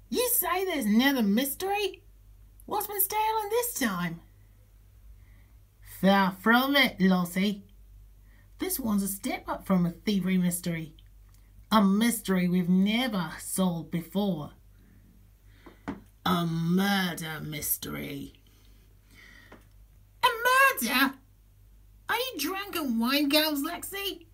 You say there's another mystery? What's been stolen this time? Far from it, Lottie. This one's a step up from a thievery mystery. A mystery we've never solved before. A murder mystery. A murder? Are you drunk and wine girls, Lexi?